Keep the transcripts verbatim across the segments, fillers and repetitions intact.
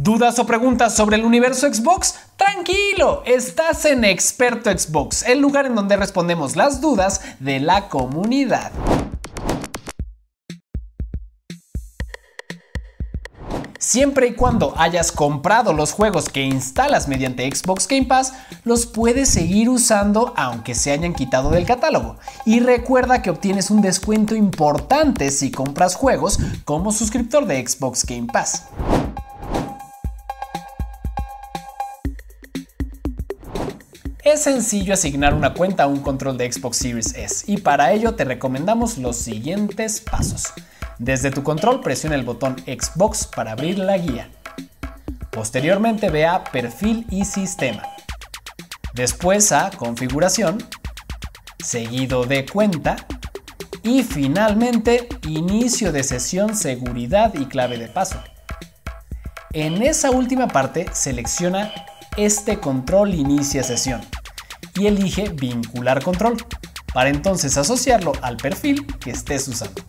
¿Dudas o preguntas sobre el universo Xbox? Tranquilo, estás en Experto Xbox, el lugar en donde respondemos las dudas de la comunidad. Siempre y cuando hayas comprado los juegos que instalas mediante Xbox Game Pass, los puedes seguir usando aunque se hayan quitado del catálogo. Y recuerda que obtienes un descuento importante si compras juegos como suscriptor de Xbox Game Pass. Es sencillo asignar una cuenta a un control de Xbox Series S y para ello te recomendamos los siguientes pasos. Desde tu control presiona el botón Xbox para abrir la guía. Posteriormente ve a Perfil y Sistema. Después a Configuración, seguido de Cuenta y finalmente Inicio de sesión, seguridad y clave de paso. En esa última parte selecciona Este control inicia sesión y elige Vincular control para entonces asociarlo al perfil que estés usando.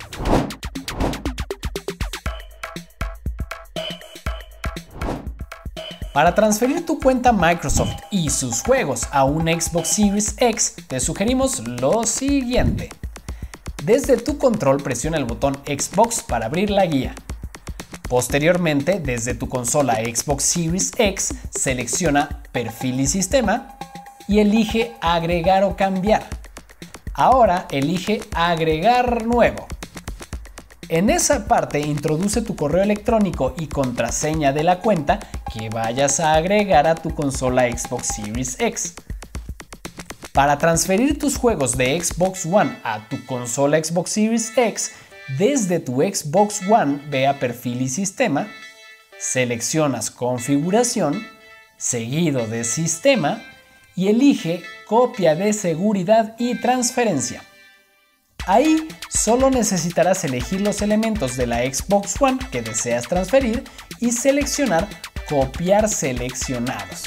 Para transferir tu cuenta Microsoft y sus juegos a un Xbox Series X, te sugerimos lo siguiente. Desde tu control presiona el botón Xbox para abrir la guía. Posteriormente, desde tu consola Xbox Series X, selecciona Perfil y Sistema y elige Agregar o cambiar. Ahora elige Agregar nuevo. En esa parte introduce tu correo electrónico y contraseña de la cuenta que vayas a agregar a tu consola Xbox Series X. Para transferir tus juegos de Xbox One a tu consola Xbox Series X, desde tu Xbox One ve a Perfil y Sistema, seleccionas Configuración, seguido de Sistema y elige Copia de seguridad y transferencia. Ahí solo necesitarás elegir los elementos de la Xbox One que deseas transferir y seleccionar Copiar seleccionados.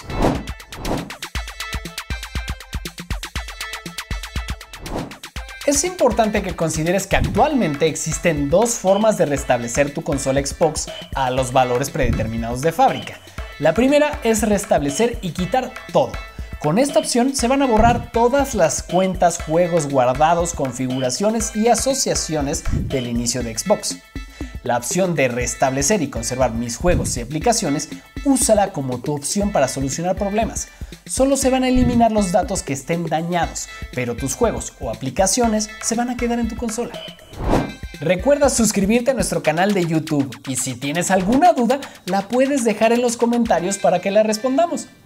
Es importante que consideres que actualmente existen dos formas de restablecer tu consola Xbox a los valores predeterminados de fábrica. La primera es restablecer y quitar todo. Con esta opción se van a borrar todas las cuentas, juegos guardados, configuraciones y asociaciones del inicio de Xbox. La opción de restablecer y conservar mis juegos y aplicaciones, úsala como tu opción para solucionar problemas. Solo se van a eliminar los datos que estén dañados, pero tus juegos o aplicaciones se van a quedar en tu consola. Recuerda suscribirte a nuestro canal de YouTube y si tienes alguna duda, la puedes dejar en los comentarios para que la respondamos.